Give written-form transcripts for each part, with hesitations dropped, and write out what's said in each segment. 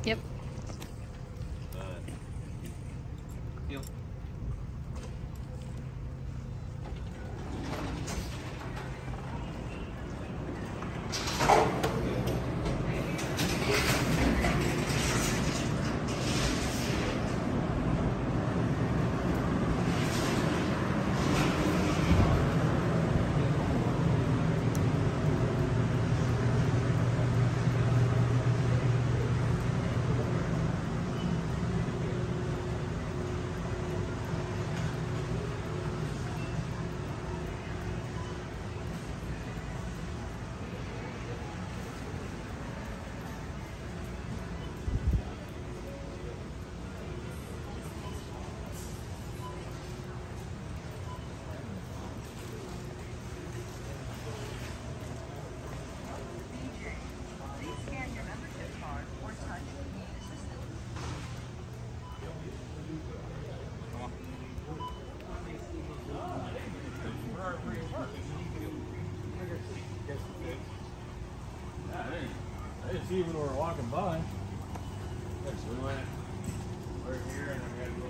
Yep. Heel. I didn't see when we were walking by. So we went right here and then we had to go.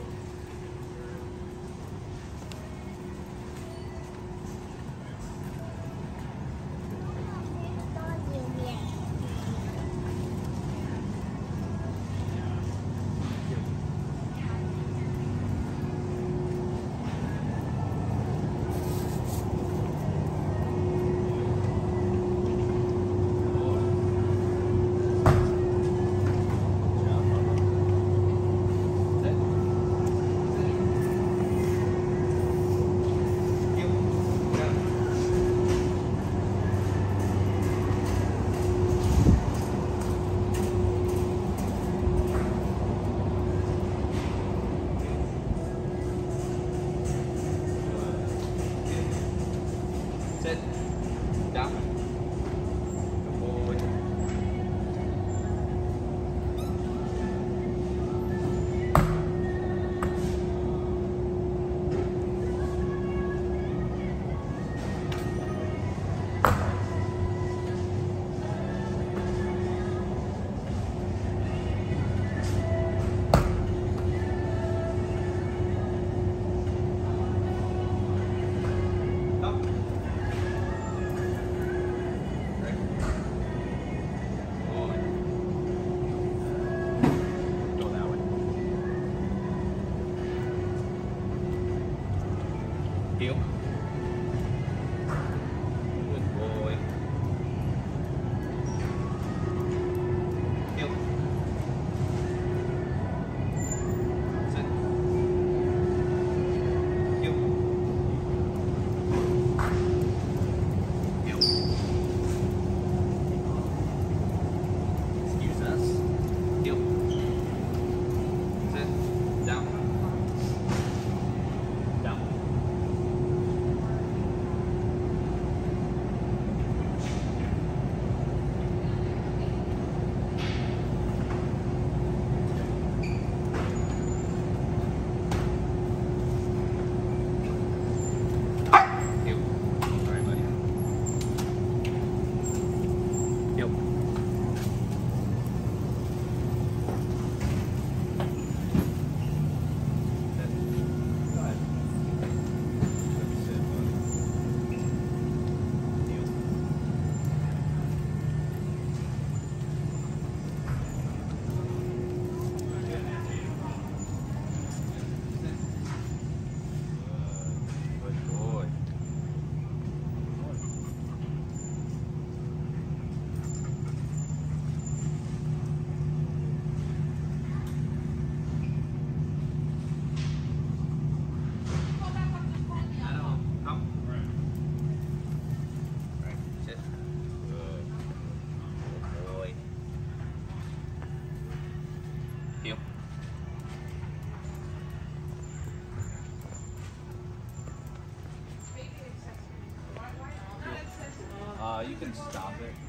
Sit. Down. Good boy. Up. Go that way. Heel. Good boy. Heel. Sit. Heel. Heel. Excuse us. Heel. Sit. Down. Down. Heel. Sorry, buddy. Heel. Go ahead. Sit, buddy. Heel. Good boy. Come. Right. Sit. Good. Good boy. Heel. You can stop it.